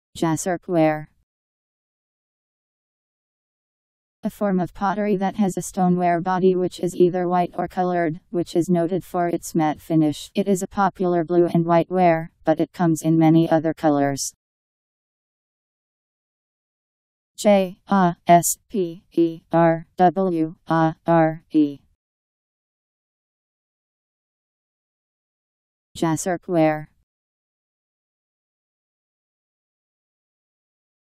Jasperware. A form of pottery that has a stoneware body which is either white or colored, which is noted for its matte finish. It is a popular blue and white ware, but it comes in many other colors. Jasperware. Jasperware.